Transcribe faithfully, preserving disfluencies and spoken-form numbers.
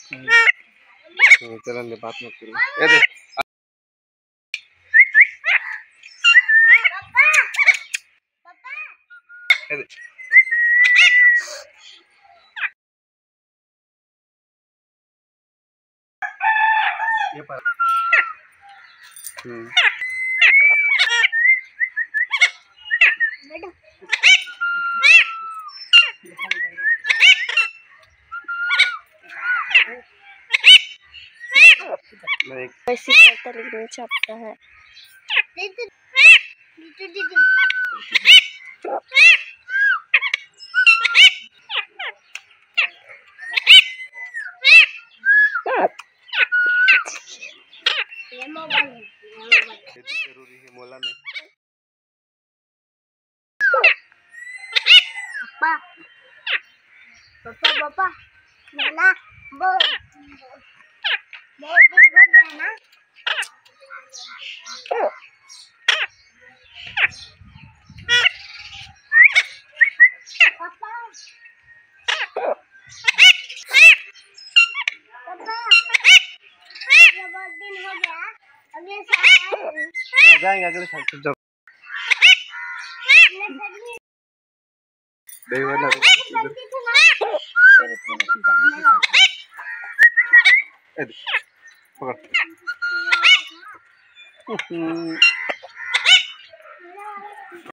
चलन दे बात मत करो। ए दे ए दे ये पर हम्म ऐसी करता लेकिन छपता है। ये मोबाइल है, जरूरी है मोला में। पापा पापा पापा मोला वो वो हो गया ना। पापा पापा ये बहुत दिन हो गया, अगले साल जाएंगे अगले साल से जब नहीं वाला पकड़